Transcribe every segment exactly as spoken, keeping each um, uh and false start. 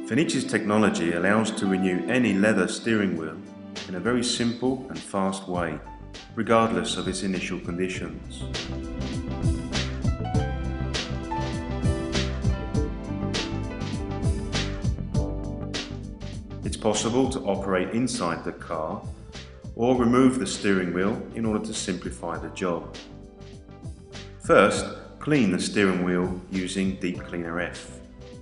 Finich's technology allows to renew any leather steering wheel in a very simple and fast way, regardless of its initial conditions. It's possible to operate inside the car or remove the steering wheel in order to simplify the job. First, clean the steering wheel using Deep Cleaner F.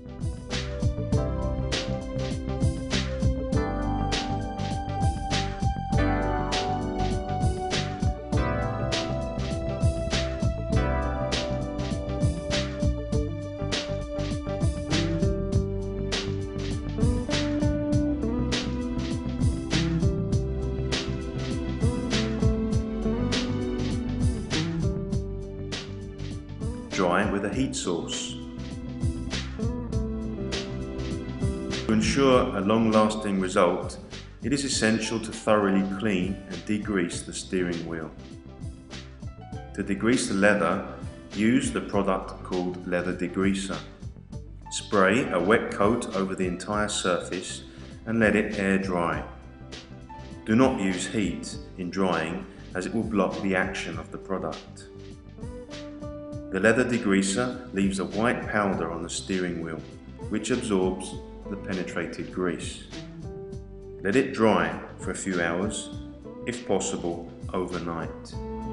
Dry with a heat source. To ensure a long-lasting result, it is essential to thoroughly clean and degrease the steering wheel. To degrease the leather, use the product called leather degreaser. Spray a wet coat over the entire surface and let it air dry. Do not use heat in drying, as it will block the action of the product. The leather degreaser leaves a white powder on the steering wheel, which absorbs the penetrated grease. Let it dry for a few hours, if possible overnight.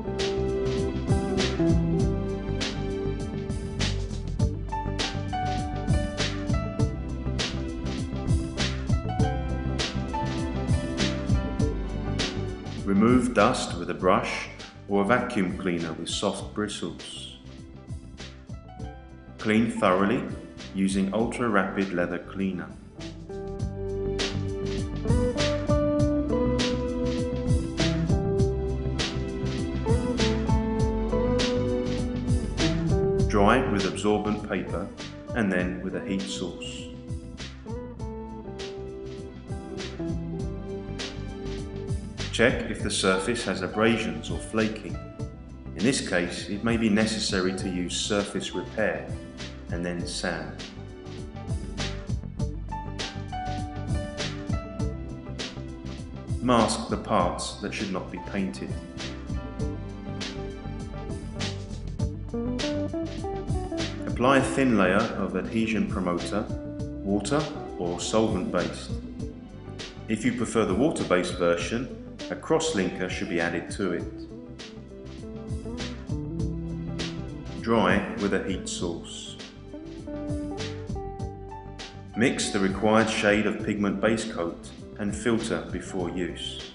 Remove dust with a brush or a vacuum cleaner with soft bristles. Clean thoroughly using ultra-rapid leather cleaner. Dry with absorbent paper and then with a heat source. Check if the surface has abrasions or flaking. In this case, it may be necessary to use surface repair and then sand. Mask the parts that should not be painted. Apply a thin layer of adhesion promoter, water or solvent based. If you prefer the water-based version, a cross-linker should be added to it. Dry with a heat source. Mix the required shade of pigment base coat and filter before use.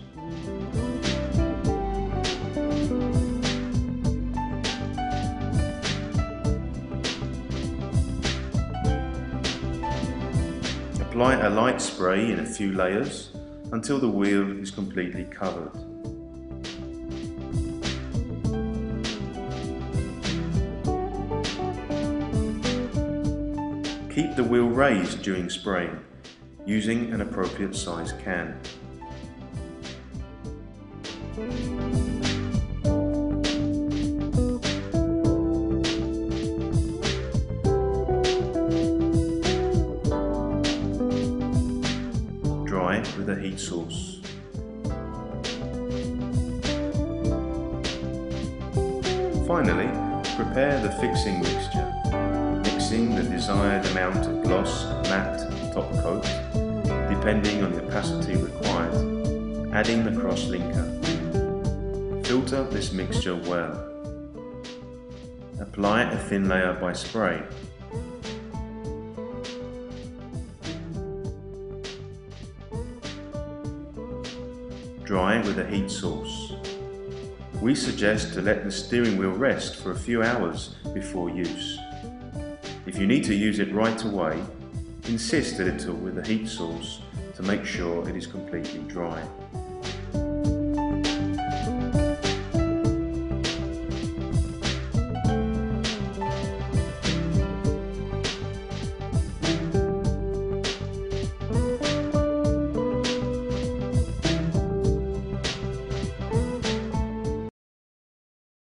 Apply a light spray in a few layers until the wheel is completely covered. Keep the wheel raised during spraying, using an appropriate size can. Dry with a heat source. Finally, prepare the fixing mixture. Mixing the desired amount of gloss and matte top coat, depending on the opacity required, adding the cross linker. Filter this mixture well. Apply a thin layer by spray. Dry with a heat source. We suggest to let the steering wheel rest for a few hours before use. If you need to use it right away, insist a little with the heat source to make sure it is completely dry.